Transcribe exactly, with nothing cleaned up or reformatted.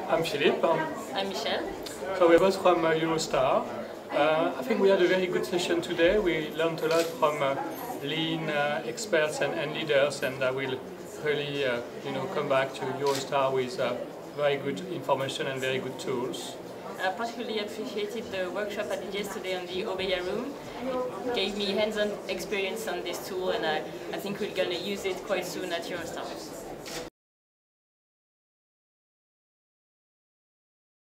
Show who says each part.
Speaker 1: I'm Philippe.
Speaker 2: I'm Michelle.
Speaker 1: So we're both from uh, Eurostar. Uh, I think we had a very good session today. We learned a lot from uh, lean uh, experts and, and leaders, and I will really uh, you know, come back to Eurostar with uh, very good information and very good tools.
Speaker 2: I particularly appreciated the workshop I did yesterday on the Obeya room. It gave me hands-on experience on this tool, and I, I think we're going to use it quite soon at Eurostar.